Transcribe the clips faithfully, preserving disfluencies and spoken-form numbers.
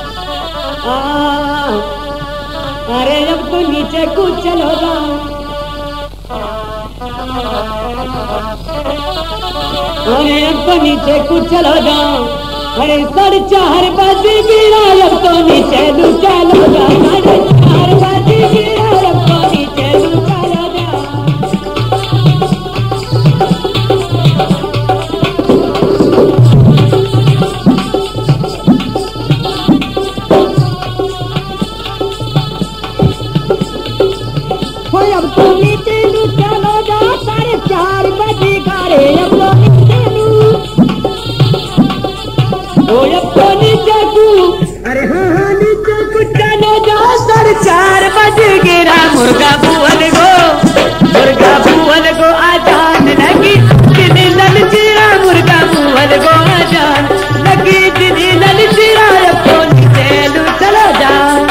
अरे अब तो नीचे कूद चलो जाओ, अरे अब तो नीचे कूद चलो जाओ, अरे साढ़े चार बजे गिरा अब तो नीचे दू चलो जाओ, साढ़े चार बजे गिरा अब तो नीचे दू चलो जाओ। अब तो नीचे दू चलो जाओ, साढ़े चार बजे गारे अब तो नीचे दू, अब तो नीचे कू, अरे हाँ हाँ नीचे कू चलो जाओ, साढ़े चार बजे गिरा मुर्गा बुअल गो, मुर्गा बुअल गो आजान लगी, दिनी लल चिरा मुर्गा बुअल गो आजान लगी, दिनी लल चिरा अब तो नीचे दू चलो जाओ।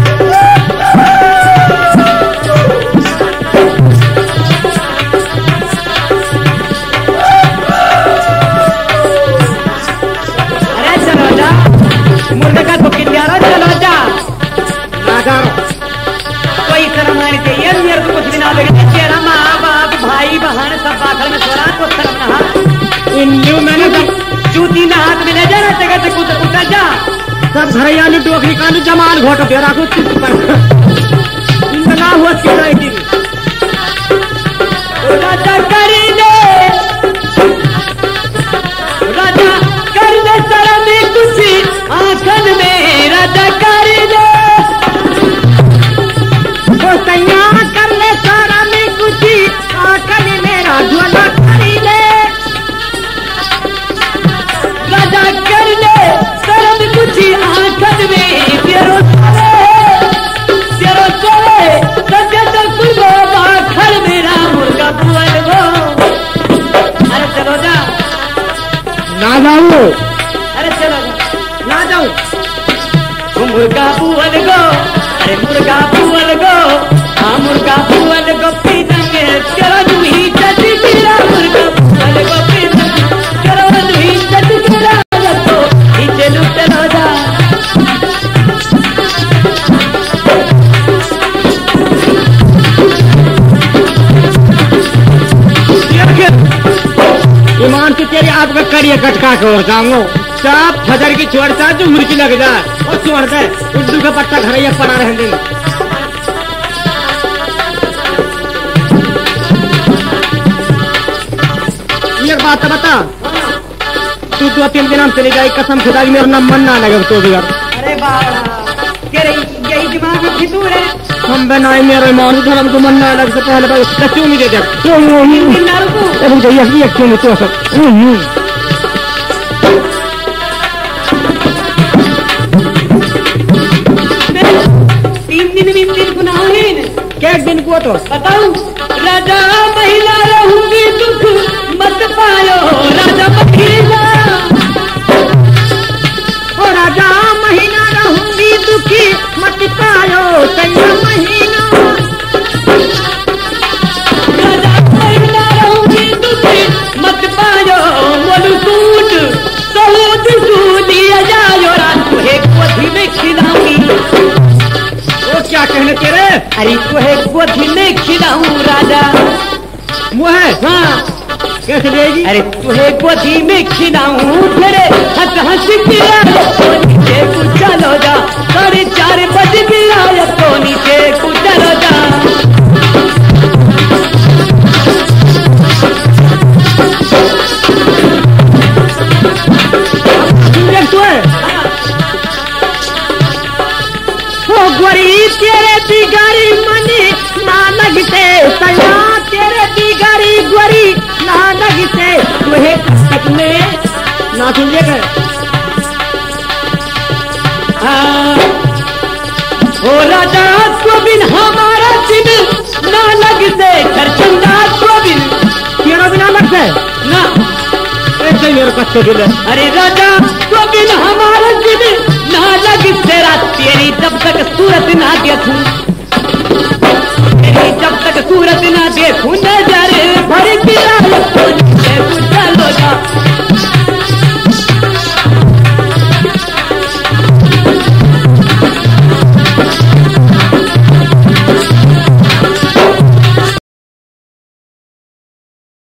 मुर्गा तो किनारा चलो जा ना जाओ, कोई शर्म आनी चाहिए, मेरे को कुछ भी ना लगे, तेरा माँ बाप भाई बहन सब बाखड़ में सोरा को शर्म ना, इन्नू मैंने जूती ना हाथ में ले जा रहा जगह से कूद कूद जा, सब घरैया ने टोकरी का जमान घोट तेरा कुछ पर इनका ना हुआ किराए की राजा कर दे, राजा कर दे शर्म कुछ आंखन में, राजा कर दे तो सैया कर ले सारा में कुछ आंखन में, राजा कर ले, राजा कर ले शर्म कुछ आंखन में, तेरो तेरो चले सजा तो कुछ बाखर मेरा मुर्गा बुअल गो, अरे चलो जा ना जाओ, अरे चलो ना जाऊं, मुर्गा बुअल गो, अरे मुर्गा बुअल गो, हाँ मुर्गा बुअल गो पीनेंगे, चलो तू ही चटी गिरा मुर्गा बुअल गो पीनेंगे, चलो तू ही चटी गिरा तो नीचे लू चलो जा। ईमान से तेरे आपका करिए कटका के और जाऊंगो, चाप फजर की छोड़ सा जो मुर्गी लग जाए और छोड़ दे उर्दू का पत्ता घरैया पड़ा रह दे। एक बात बता, तू दो तीन दिन हम चले जाए, कसम खुदा की मेरा नाम मन ना लगे तो भी। अरे बाबा यही दिमाग में फितूर है, हम बनाए मेरे मान धर्म को मन ना लग से पहले कच्चू मुझे देख क्यों तो सब तीन दिन तीन दिन गुनाह क्या दिन को तो बताऊं, राजा महिला रहूंगी दुख मत पायो, राजा महिला ओ राजा महिला रहूंगी दुखी मत पायो, सैया महीना राजा महिला रहूंगी दुखी मत पायो, बोलू सूट सहूद सूदिया जायो, रात तुहे गोदी में खिलाऊंगी, वो क्या कहने तेरे, अरे तुहे गोदी में खिलाऊं राजा, वो है हाँ कैसे देगी, अरे तुहे गोदी में खिलाऊं, तेरे हंस हंस गिरा तो नीचे को चलो जा, साढ़े चार बजे गिरा तो नीचे को चलो जा। वो गोरी तेरे बिगारी मनी ना लगते, सैया तेरे बिगारी गोरी ना लगते, तुहे कसक में ना सुनिए कर ओ राजा को बिन हमारा दिन ना लगते, खरचंदा को बिन तेरा बिना लगते ना, ऐसे मेरे कच्चे दिल, अरे राजा को